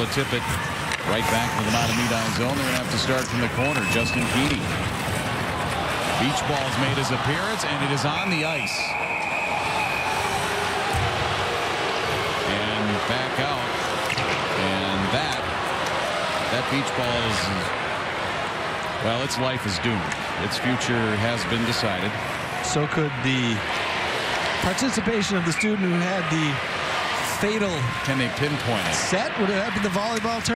to tip it right back to the Mohtomedi zone. They're going to have to start from the corner. Justin Keating. Beach ball's made his appearance, and it is on the ice. And back out. And that beach ball is, well, its life is doomed. Its future has been decided. So could the participation of the student who had the fatal Can they pinpoint it? set? Would it have been the volleyball turn?